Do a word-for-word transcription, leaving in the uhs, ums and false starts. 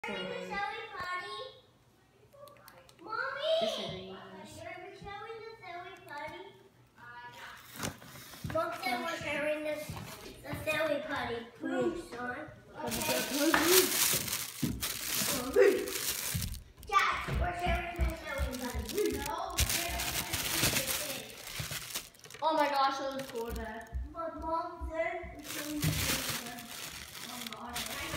So, Mom said we're sharing this, the silly putty. Prove, son. Okay. Dad, we're sharing the silly putty. No, oh my gosh, that was cool, Dad. but Mom said it's going to be good. Oh, God.